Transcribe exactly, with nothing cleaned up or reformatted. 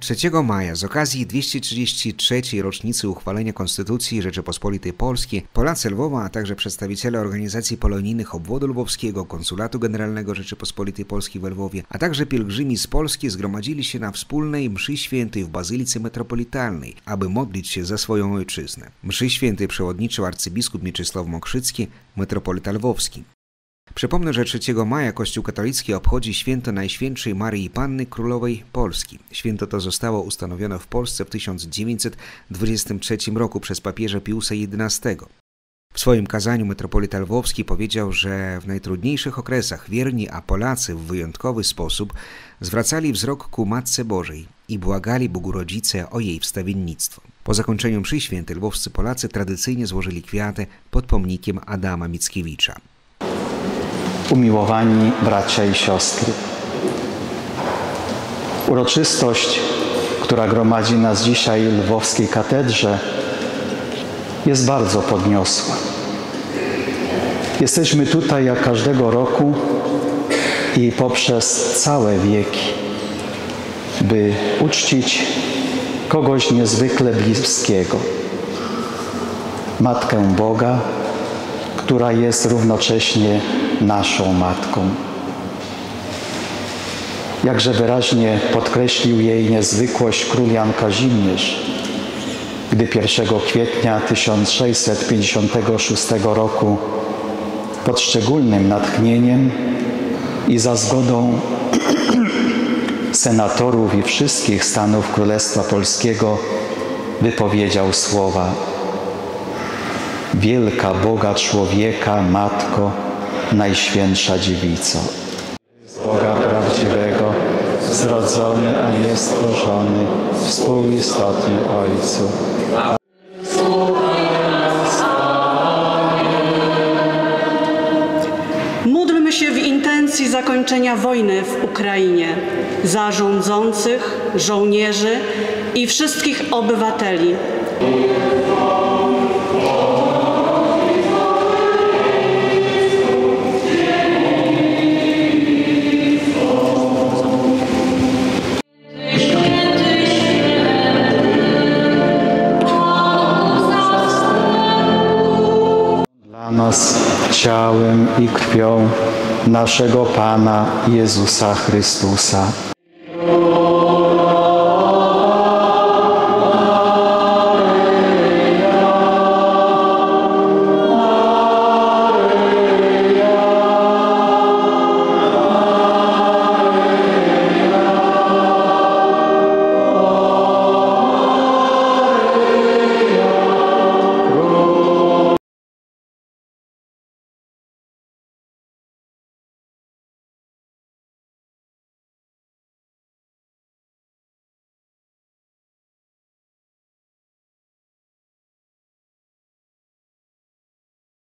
trzeciego maja z okazji dwieście trzydziestej trzeciej rocznicy uchwalenia Konstytucji Rzeczypospolitej Polskiej Polacy Lwowa, a także przedstawiciele organizacji polonijnych obwodu lwowskiego, Konsulatu Generalnego Rzeczypospolitej Polskiej w Lwowie, a także pielgrzymi z Polski zgromadzili się na wspólnej mszy świętej w Bazylice Metropolitalnej, aby modlić się za swoją ojczyznę. Mszy świętej przewodniczył arcybiskup Mieczysław Mokrzycki, metropolita lwowski. Przypomnę, że trzeciego maja Kościół katolicki obchodzi święto Najświętszej Maryi Panny Królowej Polski. Święto to zostało ustanowione w Polsce w tysiąc dziewięćset dwudziestym trzecim roku przez papieża Piusa jedenastego. W swoim kazaniu metropolita lwowski powiedział, że w najtrudniejszych okresach wierni, a Polacy w wyjątkowy sposób zwracali wzrok ku Matce Bożej i błagali Bogu Rodzice o jej wstawiennictwo. Po zakończeniu mszy świętej lwowscy Polacy tradycyjnie złożyli kwiaty pod pomnikiem Adama Mickiewicza. Umiłowani bracia i siostry, uroczystość, która gromadzi nas dzisiaj w lwowskiej katedrze, jest bardzo podniosła. Jesteśmy tutaj jak każdego roku i poprzez całe wieki, by uczcić kogoś niezwykle bliskiego, Matkę Boga, która jest równocześnie naszą Matką. Jakże wyraźnie podkreślił jej niezwykłość król Jan Kazimierz, gdy pierwszego kwietnia tysiąc sześćset pięćdziesiątego szóstego roku pod szczególnym natchnieniem i za zgodą senatorów i wszystkich stanów Królestwa Polskiego wypowiedział słowa: Wielka Boga człowieka, Matko, Najświętsza Dziewico. Z Boga prawdziwego, zrodzony, a nie stworzony, współistotny Ojcu. Módlmy się w intencji zakończenia wojny w Ukrainie za rządzących, żołnierzy i wszystkich obywateli. Nas ciałem i krwią naszego Pana Jezusa Chrystusa.